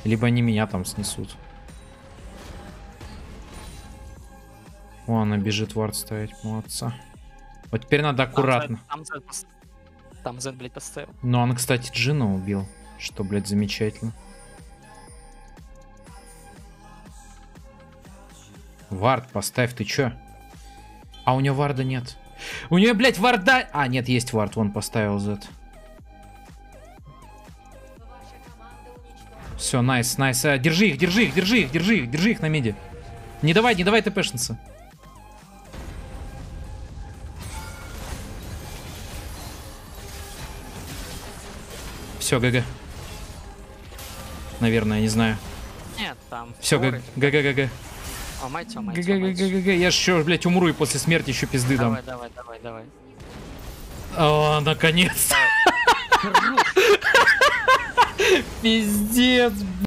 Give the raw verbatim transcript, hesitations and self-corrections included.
Либо они меня там снесут. О, она бежит вард ставить, молодца. Вот теперь надо аккуратно. Там Z, там Z, блядь, поставил. Ну, он, кстати, Джина убил. Что, блядь, замечательно. Вард поставь, ты чё? А у нее варда нет. У нее, блядь, варда... А, нет, есть вард, вон поставил Z. Все, найс, найс. Держи их, держи их, держи их, держи их, держи их на миде. Не давай, не давай тпшница. Все, ГГ. Наверное, не знаю. Нет, там. Все, ГГ, ГГ. О, мать, о, мать, ГГ, о, ГГ, мать. ГГ. Я ж еще, блядь, умру и после смерти еще пизды дам. Давай, давай, давай, давай. О, наконец. Пиздец.